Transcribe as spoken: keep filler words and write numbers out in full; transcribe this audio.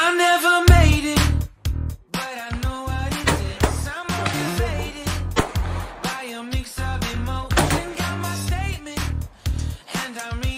I never made it, but I know what it is. I'm motivated by a mix of emotion. Got my statement, and I'm